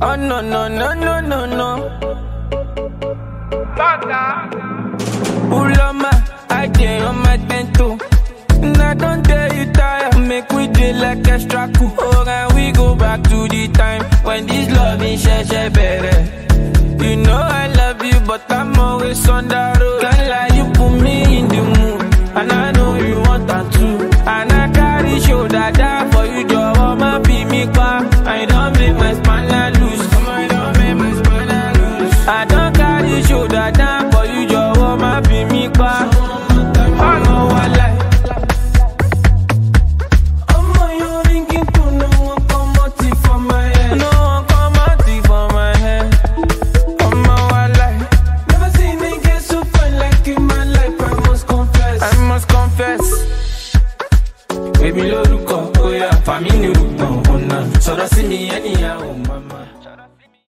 Oh no no no no no no. Ulama, I dey on my tento. And I don't tell you tired. Make we dey like extra cool. Oh, and we go back to the time when this love is better. You know I love you, but I'm always on the road. Can't lie, you put me in the mood, and I know you want that too. And I carry shoulder down for you, Joe. My be me back. I don't make my spine loose. I don't make my spine loose. I don't carry shoulder down for you, Joe. My be me back. I know I like. Baby, look, oh yeah, family, look, oh, so that's me, anyhow, mama.